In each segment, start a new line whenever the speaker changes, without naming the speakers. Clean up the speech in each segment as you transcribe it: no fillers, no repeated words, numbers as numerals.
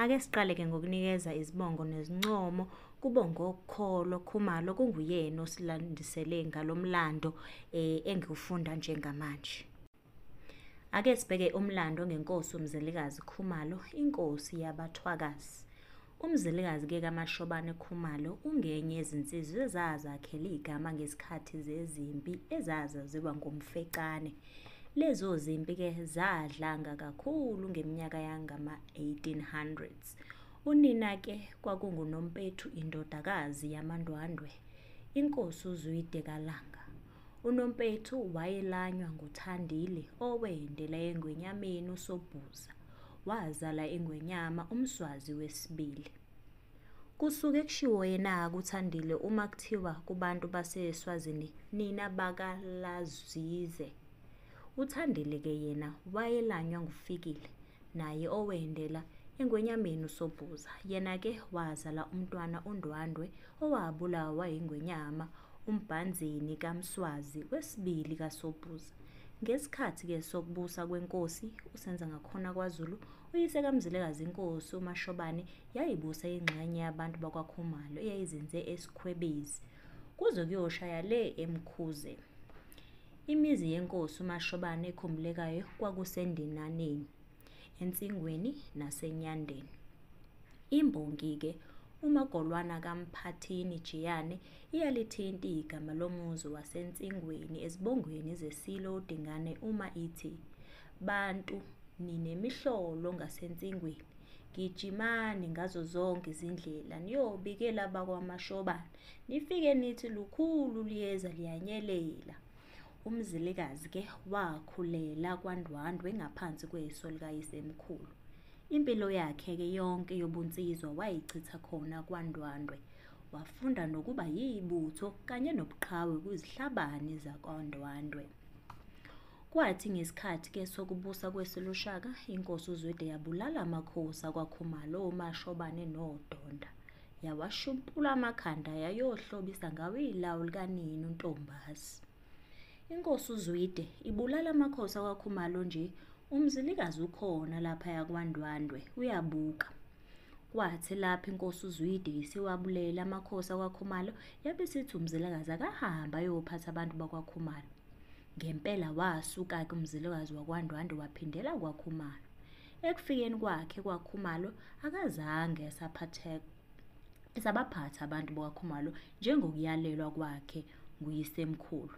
Ake siqale ke ngokunikeza izibongo nezincomo kubongo okukholo khumalo kunguyena osilandisele ngalomlando engifunda njengamanje. Ake sibheke umlando ngenkosi uMzilikazi Khumalo, inkosi yaBeThwakazi. uMzilikazi ke kaMashobane Khumalo ungenye yezinsizwa ezazakhela igama ngesikhathi zezimpi ezazaziwa ngomfecane. Lezo zimpi ke zadlanga kakhulu ngeminyaka yangama-1800s. Unina ke kwakunguNompethu indodakazi yamaNdwandwe, inkosi uZwide kaLanga. uNompethu wayelanywa nguThandile owendela engwenyameni uSobhuza. Wazala ingwenyama umswazi wesibili. Kusuke kushiwo yena kuThandile uma kuthiwa kubantu baseSwazini nina bakalazize. uThandile ke yena wayelanywa nguFikile naye owendela engwenyameni uSobhuza. Yena ke wazala umntwana uNdwandwe owabulawa ingwenyama uMbhandzeni kaMswazi wesibili kaSobhuza. Ngesikhathi ke sokubusa kwenkosi uSenzangakhona kwaZulu, uyise kaMzilikazi inkosi uMashobane yayibusa ingxenye yabantu bakwaKhumalo eyayizinze esikhwebezi kuze kuyoshaya le eMkhuze. Imizi yenkosi uMashobane ekhumbulekayo kwakuseNdinaneni, eNtsingweni naseNyandeni. Imbongi ke uMagolwane kaMphathini Jiyane iyalithinta igama lomuzi waseNtsingweni ezibongweni zesilo uDingane uma ithi, bantu ninemihlolo ngaseNtsingweni, gijimani ngazo zonke izindlela niyobikela abakwaMashobane, nifike nithi lukhulu liyeza liyanyelela. uMzilikazi ke wakhulela kwaNdwandwe ngaphansi kweso likayisemkhulu. Impilo yakhe ke yonke yobunsizwa wayichitha khona kwaNdwandwe. Wafunda nokuba yibutho kanye nobuqhawe kuzihlabani zakwaNdwandwe. Kwathi ngesikhathi ke sokubusa kweSelushaka, inkosi uZwide yabulala amakhosi akwaKhumalo uMashobane noDonda. Yawashumpula amakhanda yayohlobisa ngawo ilawu likanini uNtombasi. Inkosi uZwide ibulala amakhosi akwaKhumalo nje, uMzilikazi ukhona lapha yakwaNdwandwe uyabuka. Kwathi lapha inkosi uZwide isiwabulela amakhosi akwaKhumalo, yabisithi uMzilikazi akahamba ayophatha abantu bakwaKhumalo. Ngempela wasuka ke uMzilikazi wakwaNdwandwe waphindela kwaKhumalo. Ekufikeni kwakhe kwaKhumalo akazange esabaphatha abantu bakwaKhumalo njengokuyalelwa kwakhe nguyisemkhulu.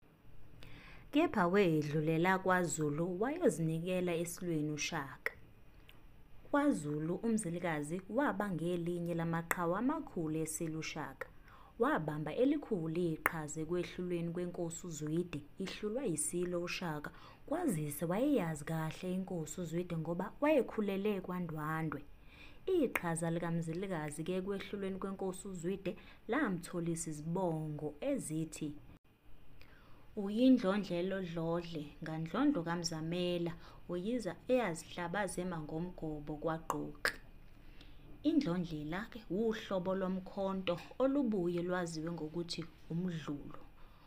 Kepha wedlulela kwaZulu wayozinikela esilweni uShaka. KwaZulu uMzilikazi waba ngelinye lamaqhawe amakhulu eSelushaka. Wabamba elikhulu iqhaza ekwehlulweni kwenkosi uZwide ihlulwa yisilo uShaka. Kwazise wayeyazi kahle inkosi uZwide ngoba wayekhulele kwaNdwandwe. Iqhaza likaMzilikazi ke ekwehlulweni kwenkosi uZwide lamtholisa izibongo ezithi uyindlondlelo dlodle ngandlondlo kaMzamela uyiza eyazihlabaze emangomgobo kwaGqoqi. Indlondlela ke uhlobo lomkhonto olubuye lwaziwe ngokuthi umdlulu.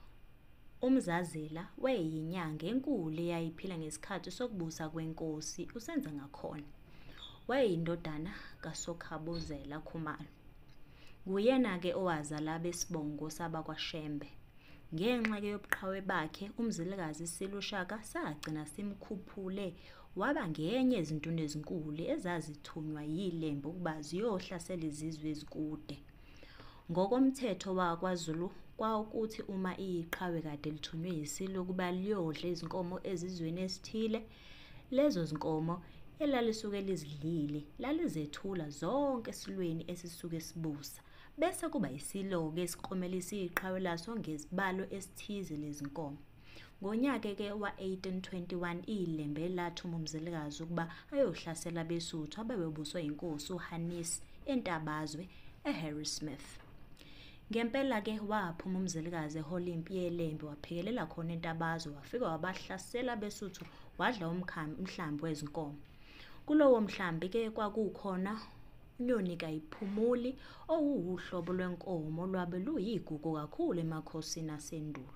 uMzazela wayeyinyanga enkulu eyayiphila ngesikhathi sokubusa kwenkosi uSenzangakhona. Wayeyindodana kaSokhabuzela Khumalo. Nguyena ke owazala abesibongo sabakwaShembe. Ngenxa ke yobuqhawe bakhe uMzilikazi iSelushaka sagcina simkhuphule waba ngenye ezintuni ezinkulu ezazithunywa yiLembe ukuba ziyohlasela izizwe ezikude. Ngokomthetho wakwaZulu kwawukuthi uma iqhawe kade lithunywe yisilo ukuba liyodla izinkomo ezizweni esithile, lezo zinkomo elalisuke lizidlile lalizethula zonke esilweni esisuke sibusa. Bese kuba isilo-ke esiqomelisa iqhawe laso ngezibalo esithize lezinkomo. Ngonyaka ke wa-1821 iLembe lathuma uMzilikazi ukuba ayohlasela abeSuthu ababebuswa inkosi uHanisi eNtabazwe eHarrismith. Ngempela ke waphuma uMzilikazi ehola impi yeLembe waphekelela khona eNtabazwe, wafika wabahlasela abeSuthu wadla umhlambi wezinkomo. Kulowo mhlambi ke kwakukhona uNyonikayiphumuli owuhlobo lwenkomo lwabe luyigugu kakhulu emakhosini asendulo.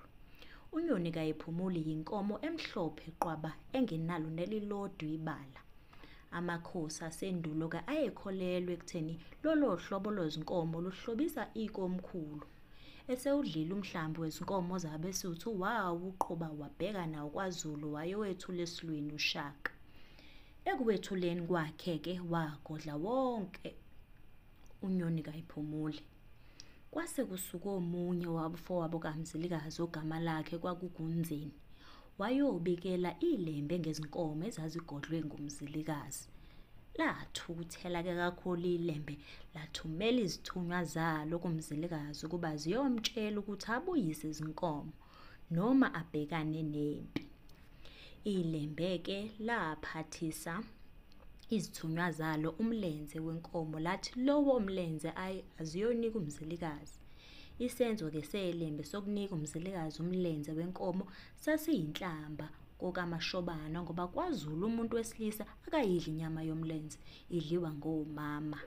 uNyonikayiphumuli yinkomo emhlophe qwaba engenalo nelilodwa ibala. Amakhosi asendulo ayekholelwa ekutheni lolo hlobo lwezinkomo luhlobisa ikomkhulu. Esewudlile umhlambi wezinkomo zabeSuthu wawuqhuba wabheka nawo kwaZulu wayowethula esilweni uShaka. Ekuwethuleni kwakhe wagodla wonke unyoni kayiphumule. Kwase kusuka omunye wabafowabo kaMzilikazi ogama lakhe kwakuNgunzeni. Wayobikela ilembe ngezinkomo ezazigodlwe ngumzilikazi. Lathukuthela kakhulu ilembe lathumela izithunywa zalo kumzilikazi ukuba ziyomtshela ukuthi abuyise izinkomo noma abhekane nempi. Ilembe laphathisa izithunywa zalo umlenze wenkomo lathi lowo umlenze aziyonika umzilikazi. Isenzo selembe sokunika umzilikazi umlenze wenkomo sasiyinhlamba kokaMashobana ngoba kwaZulu umuntu wesilisa akayidli inyama yomlenze, idliwa ngomama.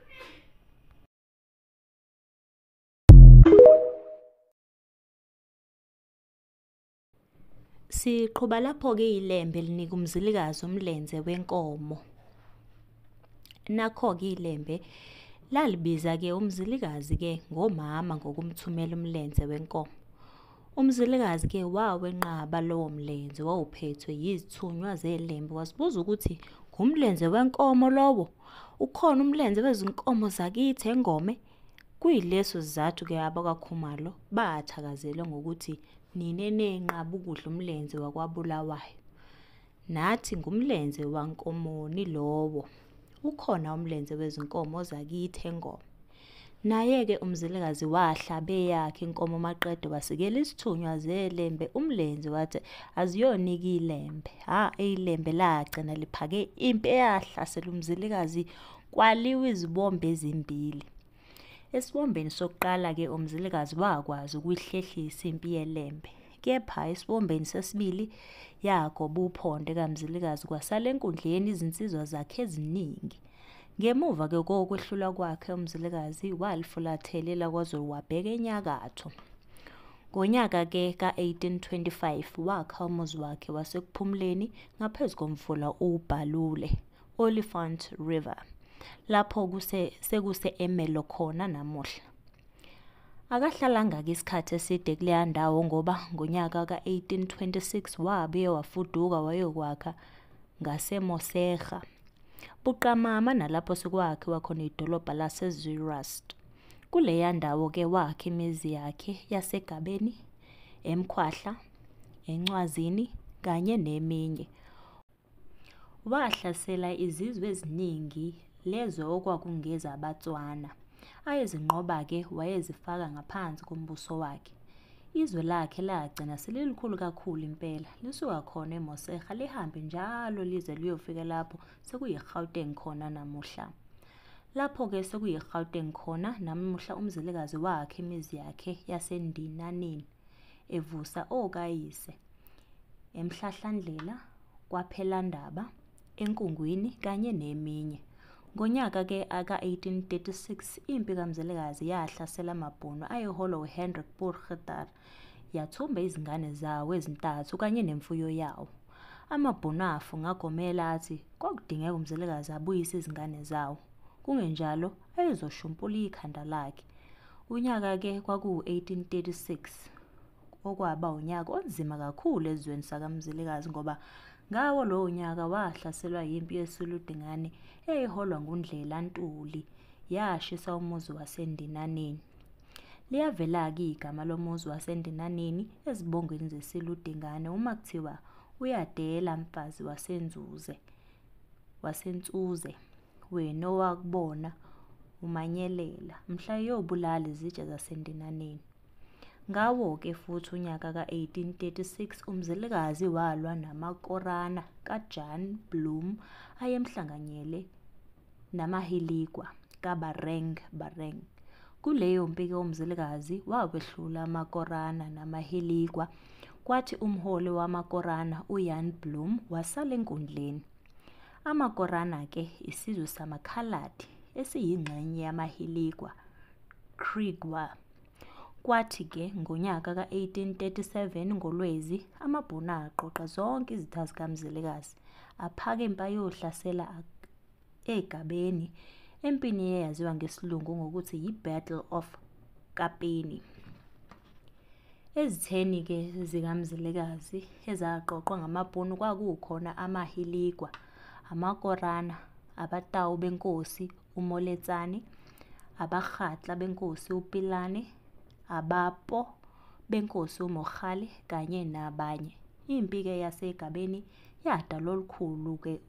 Siqhuba lapho-ke ilembe linika umzilikazi umlenze wenkomo. Nakho-ke ilembe lalibiza-ke uMzilikazi ngomama ngokumthumela umlenze wenkomo. UMzilikazi wawenqaba lowo mlenze wawuphethwe yizithunywa zelembe wasibuza ukuthi ngumlenze wenkomo lowo, ukhona umlenze wezinkomo zakithi engome. Kuyileso sizathu-ke abakwaKhumalo bathakazela ngokuthi nine nenqaba ukudla umlenze wakwaBulawayo. Nathi ngumlenze wankomoni lowo. Ukhona umlenze wezinkomo zakithi engome. Naye-ke uMzilikazi wahlabe yakhe inkomo maqede wasikela isithunywa zelembe umlenze wathi aziyonika ilembe. Ilembe lagcina liphake impi eyahlasela uMzilikazi kwaliwa izibombe ezimbili. Esibombeni sokuqala-ke uMzilikazi wakwazi ukuyihlehlisa impi yelembe. Kepha esibombeni sesibili yagoba uphonde kaMzilikazi kwasala enkundleni izinsizwa zakhe eziningi. Ngemuva-ke kokwehlulwa kwakhe uMzilikazi walifulathelela kwaZulu wabheka enyakatho. Ngonyaka-ke ka-1825 wakha umuzi wakhe wasekuphumuleni ngaphezu komfula uBhalule, Oliphant River, lapho sekuse Emelo khona namuhla. Akahlalanga-ke isikhathi eside kuleya ndawo ngoba ngonyaka ka-1826 wabuye wafuduka wayokwakha ngaseMosega, buqamama nalapho sekwakhiwa khona idolobha laseZerust. Kuleya ndawo-ke wakha imizi yakhe yaseGabeni, eMkhwahla, eNcwazini kanye neminye. Wahlasela izizwe eziningi lezo okwakungeza abaTswana. Ayezinqoba-ke wayezifaka ngaphansi kombuso wakhe. Izwe lakhe lagcina selilikhulu kakhulu impela. Lisuka khona eMosega lihambe njalo lize liyofika lapho sekuyiGauteng khona namuhla. Lapho-ke sekuyiGauteng khona namuhla uMzilikazi wakhe imizi yakhe yaseNdinaneni evusa okayise, eMhlahlandlela, kwaPhelandaba, eNkungwini kanye neminye. Ngonyaka-ke aka-1836 impi kaMzilikazi yahlasela amabhunu ayeholwa uHendrik Potgieter yathumba izingane zawo ezintathu kanye nemfuyo yawo. Amabhunu afunga agomela athi kwakudingeka uMzilikazi abuyise izingane zawo, kungenjalo ayezoshumpula ikhanda lakhe. Unyaka-ke kwaku-1836 okwaba unyaka onzima kakhulu ezweni sakaMzilikazi ngoba ngawo lowo nyaka wahlaselwa yimpi yesiludingane eyayiholwa nguNdlela Ntuli yashisa umuzi waseNdinaneni. Liyavela-ke igama lomuzi waseNdinaneni ezibongweni zesiludingane uma kuthiwa uyadela mfazi wasenzuze wena owakubona umanyelela mhla yobulala izitsha zaseNdinaneni. Ngawo-ke futhi unyaka ka-1836 uMzilikazi walwa namakorana kaJan Bloem ayemhlanganyele namaHilikwa kaBareng. Kuleyo mpi-ke uMzilikazi wawehlula amakorana namaHilikwa, kwathi umholi wamakorana uJan Bloem wasala enkundleni. Amakorana-ke isizwe samakhaladi esiyingxenye yamaHilikwa, Kriegwa. Kwathi-ke ngonyaka ka-1837 ngoLwezi amabhunu aqoqa zonke izitha zikaMzilikazi aphaka impi ayohlasela egabeni empini eyaziwa ngesiLungu ngokuthi yi-Battle of Kapeni. Ezitheni ke zikaMzilikazi ezaqoqwa ngamabhunu kwakukhona amahiligwa, amakorana, abatawu benkosi uMoletsane, abahatla benkosi uPilane, abapo benkosi uMogale kanye nabanye. Impi ke yasegabeni yadala olukhulu ke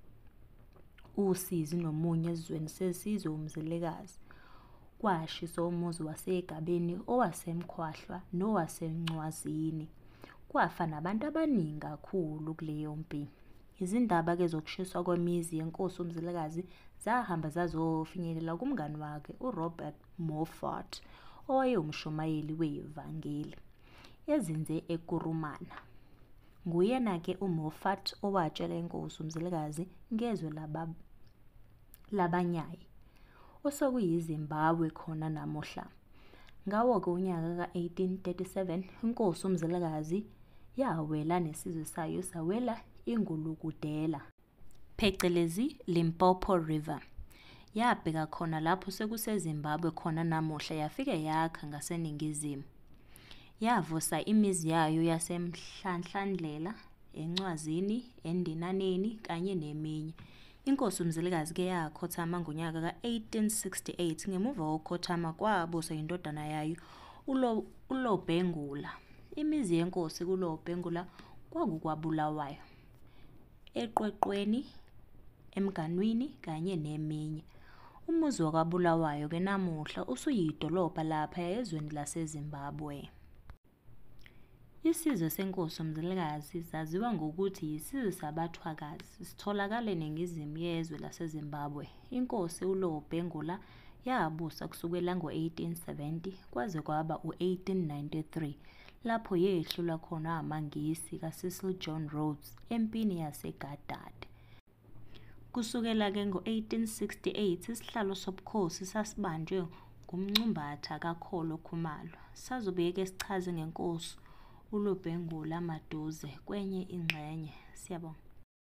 usizi nomunye ezweni sesizwe uMzilikazi. Kwashiswa umuzi wasegabeni owasemkhwahlwa nowasencwazini. Kwafa nabantu abaningi kakhulu kuleyo mpi. Izindaba ke zokushiswa kwemizi yenkosi uMzilikazi zahamba zazofinyelela kumngani wakhe uRobert Moffat owayewumshumayeli wevangeli ezinze eKurumana. Nguyena ke uMoffat owatshela inkosi uMzilikazi ngezwe labanyayi osokuyiZimbabwe khona namuhla. Ngawo ke unyaka ka-1837 inkosi uMzilikazi yawela nesizwe sayo sawela ingulukudela phecelezi Limpopo River. Yabheka khona lapho sekuseZimbabwe khona namuhla yafike yakha ngaseningizimu. Yavusa imizi yayo yasemhlanhlandlela, encwazini, eNdinaneni kanye neminye. Inkosi uMzilikazi ke yakhothama ngonyaka ka-1868 ngemuva kokukhothama kwabusa indodana yayo uLobhengula. Imizi yenkosi kuLobhengula kwaBulawayo, eQweqweni, eMganwini kanye neminye. Umuzi wakwaBulawayo ke namuhla usuyidolobha lapha ezweni laseZimbabwe. Isizwe senkosi uMzilikazi saziwa ngokuthi yisizwe sabaThwakazi, sitholakala eningizimu yezwe laseZimbabwe. Inkosi uLobhengula yabusa kusukela ngo-1870 kwaze kwaba u-1893 lapho yehlulwa khona amangisi kaCecil John Rhodes empini yaseGadade. Kusukela ke ngo-1868 isihlalo sobukhosi sasibanjwe ngumncumbatha kaKholo Khumalo. Sazobe-ke sichaze ngenkosi uLobhengula maduze kwenye ingxenye. Siyabonga.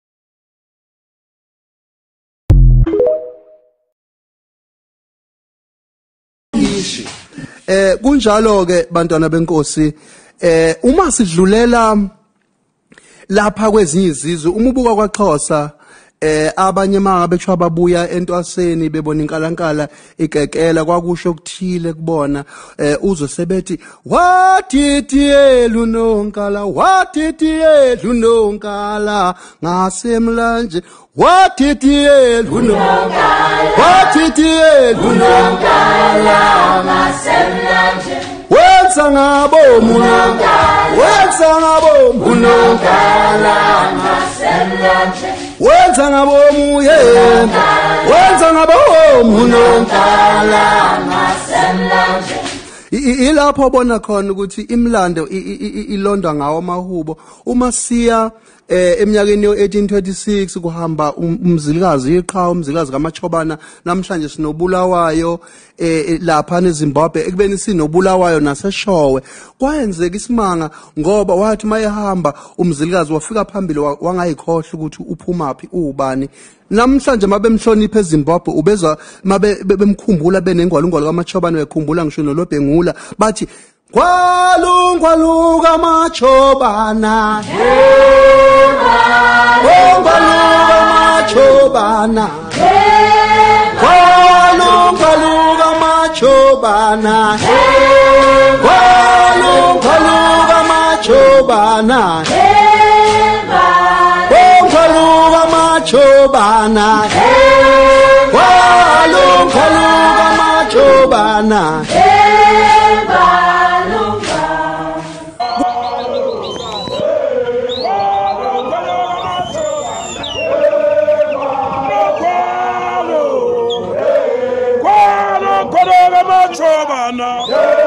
Kunjalo ke bantwana benkosi, uma sidlulela lapha kwezinye izizwe, uma ubuka kwaXhosa, abanye mangabethwa babuya entwaseni bebona inkalankala igekela kwakusho ukuthile kubona, uzwe sebethi watitiyelu nonkala, watitiyelu nonkala ngasemlanje, watitiyelu nonkala, watitiyelu nonkala ngasemlanje, wenza ngabomu nonkala, wenza ngabomu nonkala ngasemlanje, wenza ngabomu yena, wenza ngabomu nonkala ngasemlanje. Ilapho bona khona ukuthi imlando ilondwa ngawo amahubo. Uma siya eminyakeni yo-1826 kuhamba uMzilikazi iqhawe, uMzilikazi kaMachobana, namhlanje sinoBulawayo lapha eZimbabwe, ekubeni sinoBulawayo naseshowe. Kwayenzeka isimanga ngoba wathi mayehamba uMzilikazi wafika phambili wangayikhohle ukuthi uphumaphi ubani. Namhlanje mabemhlonipha eZimbabwe ubezwa mabemkhumbula benengwalungwalo kaMachobana bekhumbula ngisho noLobhengula bathi kwalungwalu kaMachobana, kwalungwalu kaMachobana, kwalungwalu kaMachobana, kwalungwalu kaMachobana, kwalungwalu kaMachobana, kwalungwalu kaMachobana.
Chobana